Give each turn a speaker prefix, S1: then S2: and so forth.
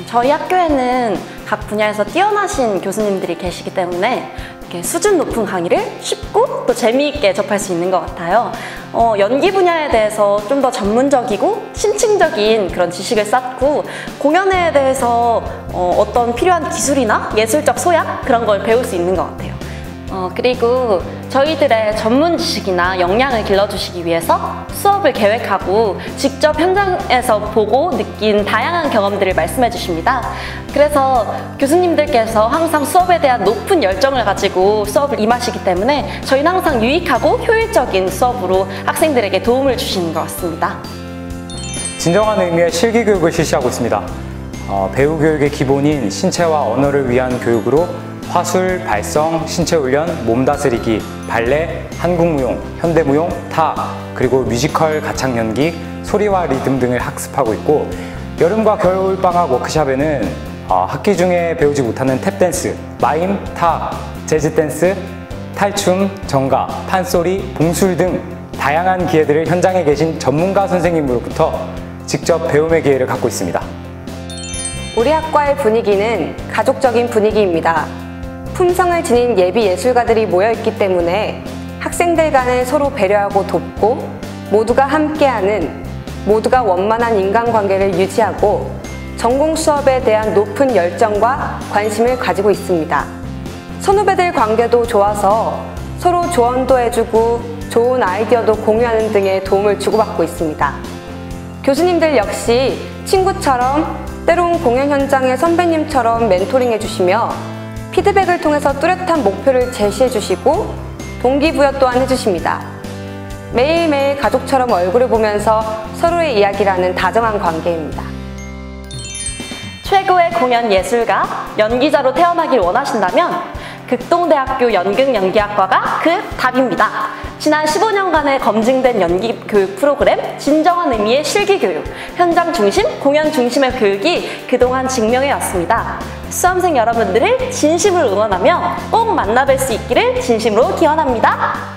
S1: 저희 학교에는 각 분야에서 뛰어나신 교수님들이 계시기 때문에 이렇게 수준 높은 강의를 쉽고 또 재미있게 접할 수 있는 것 같아요. 연기 분야에 대해서 좀 더 전문적이고 심층적인 그런 지식을 쌓고 공연에 대해서 어떤 필요한 기술이나 예술적 소양 그런 걸 배울 수 있는 것 같아요. 그리고 저희들의 전문 지식이나 역량을 길러주시기 위해서 수업을 계획하고 직접 현장에서 보고 느낀 다양한 경험들을 말씀해 주십니다. 그래서 교수님들께서 항상 수업에 대한 높은 열정을 가지고 수업을 임하시기 때문에 저희는 항상 유익하고 효율적인 수업으로 학생들에게 도움을 주시는 것 같습니다.
S2: 진정한 의미의 실기 교육을 실시하고 있습니다. 배우 교육의 기본인 신체와 언어를 위한 교육으로 화술, 발성, 신체훈련, 몸다스리기, 발레, 한국무용, 현대무용, 타, 그리고 뮤지컬, 가창연기, 소리와 리듬 등을 학습하고 있고 여름과 겨울방학 워크숍에는 학기 중에 배우지 못하는 탭댄스, 마임, 타, 재즈댄스, 탈춤, 정가, 판소리, 봉술 등 다양한 기회들을 현장에 계신 전문가 선생님으로부터 직접 배움의 기회를 갖고 있습니다.
S3: 우리 학과의 분위기는 가족적인 분위기입니다. 품성을 지닌 예비 예술가들이 모여있기 때문에 학생들 간을 서로 배려하고 돕고 모두가 함께하는 모두가 원만한 인간관계를 유지하고 전공 수업에 대한 높은 열정과 관심을 가지고 있습니다. 선후배들 관계도 좋아서 서로 조언도 해주고 좋은 아이디어도 공유하는 등의 도움을 주고받고 있습니다. 교수님들 역시 친구처럼 때론 공연 현장의 선배님처럼 멘토링 해주시며 피드백을 통해서 뚜렷한 목표를 제시해 주시고 동기부여 또한 해주십니다. 매일매일 가족처럼 얼굴을 보면서 서로의 이야기를 하는 다정한 관계입니다.
S1: 최고의 공연 예술가, 연기자로 태어나길 원하신다면 극동대학교 연극연기학과가 그 답입니다. 지난 15년간의 검증된 연기 교육 프로그램 진정한 의미의 실기 교육, 현장 중심, 공연 중심의 교육이 그동안 증명해 왔습니다. 수험생 여러분들을 진심으로 응원하며 꼭 만나뵐 수 있기를 진심으로 기원합니다.